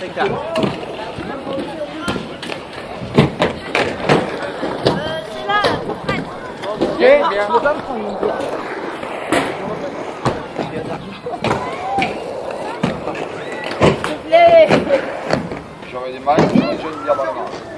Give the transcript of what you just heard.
c'est clair. C'est là, prête. Ok, bien. S'il te plaît. J'aurais des mal, j'aurais une bière dans la main.